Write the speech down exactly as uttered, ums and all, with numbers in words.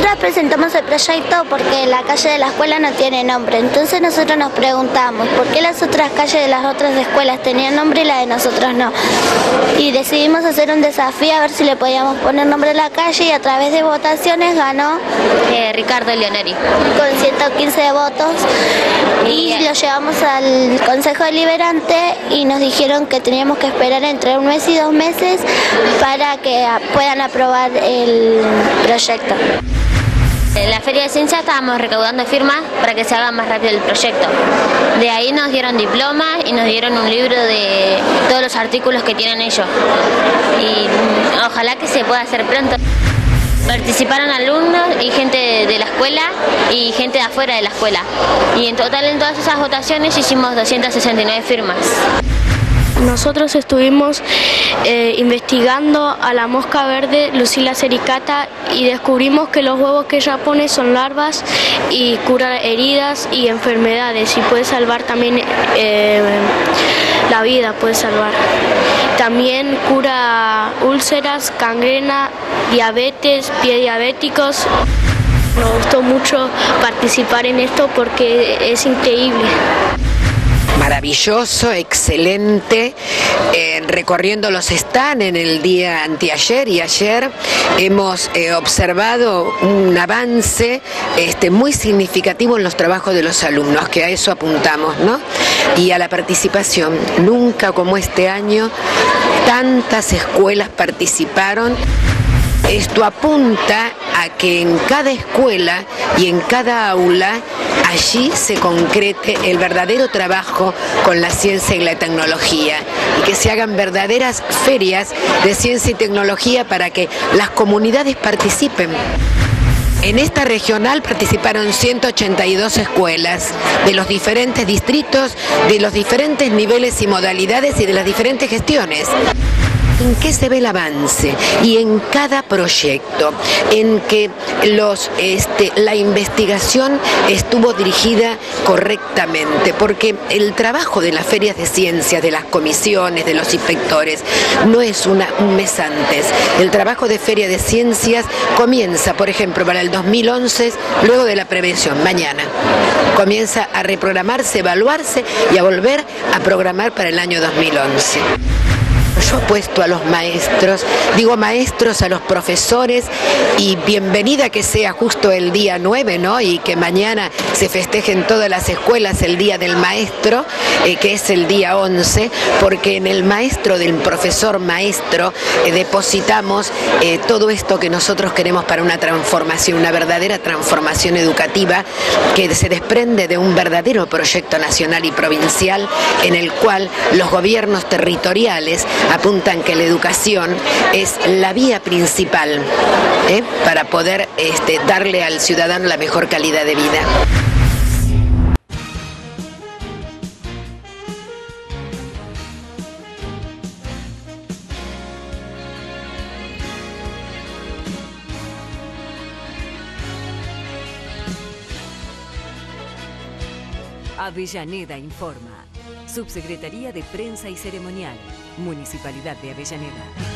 Nosotros presentamos el proyecto porque la calle de la escuela no tiene nombre, entonces nosotros nos preguntamos por qué las otras calles de las otras escuelas tenían nombre y la de nosotros no. Y decidimos hacer un desafío a ver si le podíamos poner nombre a la calle y a través de votaciones ganó eh, Ricardo Leoneri con ciento quince votos y lo llevamos al Consejo Deliberante y nos dijeron que teníamos que esperar entre un mes y dos meses para que puedan aprobar el proyecto. En la Feria de Ciencias estábamos recaudando firmas para que se haga más rápido el proyecto. De ahí nos dieron diplomas y nos dieron un libro de todos los artículos que tienen ellos. Y ojalá que se pueda hacer pronto. Participaron alumnos y gente de la escuela y gente de afuera de la escuela. Y en total en todas esas votaciones hicimos doscientas sesenta y nueve firmas. Nosotros estuvimos eh, investigando a la mosca verde Lucila sericata y descubrimos que los huevos que ella pone son larvas y cura heridas y enfermedades y puede salvar también eh, la vida, puede salvar. También cura úlceras, gangrena, diabetes, pie diabéticos. Nos gustó mucho participar en esto porque es increíble. Maravilloso, excelente, eh, recorriendo los stands en el día anteayer y ayer hemos eh, observado un avance este, muy significativo en los trabajos de los alumnos, que a eso apuntamos, ¿no? Y a la participación. Nunca como este año tantas escuelas participaron. Esto apunta a que en cada escuela y en cada aula allí se concrete el verdadero trabajo con la ciencia y la tecnología y que se hagan verdaderas ferias de ciencia y tecnología para que las comunidades participen. En esta regional participaron ciento ochenta y dos escuelas de los diferentes distritos, de los diferentes niveles y modalidades y de las diferentes gestiones. ¿En qué se ve el avance? Y en cada proyecto, en que los, este, la investigación estuvo dirigida correctamente, porque el trabajo de las ferias de ciencias, de las comisiones, de los inspectores, no es una, un mes antes. El trabajo de feria de ciencias comienza, por ejemplo, para el dos mil once, luego de la prevención, mañana. Comienza a reprogramarse, evaluarse y a volver a programar para el año dos mil once. Yo apuesto a los maestros, digo maestros, a los profesores y bienvenida que sea justo el día nueve, ¿no? Y que mañana se festeje en todas las escuelas el Día del Maestro, eh, que es el día once, porque en el maestro del profesor maestro eh, depositamos eh, todo esto que nosotros queremos para una transformación, una verdadera transformación educativa que se desprende de un verdadero proyecto nacional y provincial en el cual los gobiernos territoriales apuntan que la educación es la vía principal ¿eh? para poder este, darle al ciudadano la mejor calidad de vida. Avellaneda informa. Subsecretaría de Prensa y Ceremonial. Municipalidad de Avellaneda.